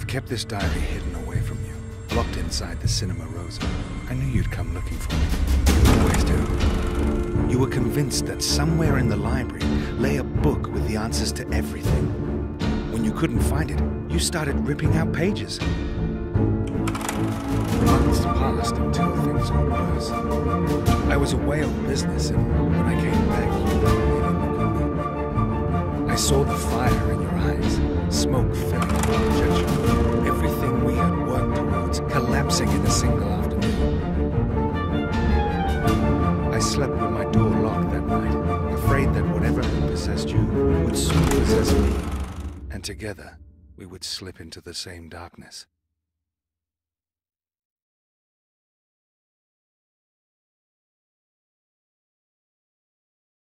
I've kept this diary hidden away from you, locked inside the cinema Rosa. I knew you'd come looking for me. You always do. You were convinced that somewhere in the library lay a book with the answers to everything. When you couldn't find it, you started ripping out pages. Months passed until things got worse. I was away on business, and when I came back, you were in the corner. I saw the fire in your eyes, smoke filling the projection. Everything we had worked towards collapsing in a single afternoon. I slept with my door locked that night, afraid that whatever had possessed you would soon possess me, and together we would slip into the same darkness.